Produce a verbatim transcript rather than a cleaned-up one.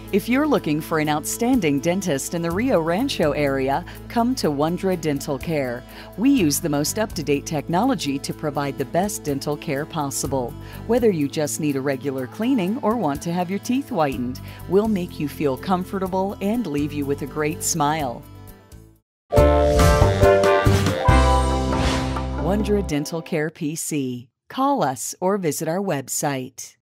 If you're looking for an outstanding dentist in the Rio Rancho area, come to Wondra Dental Care. We use the most up-to-date technology to provide the best dental care possible. Whether you just need a regular cleaning or want to have your teeth whitened, we'll make you feel comfortable and leave you with a great smile. Wondra Dental Care P C. Call us or visit our website.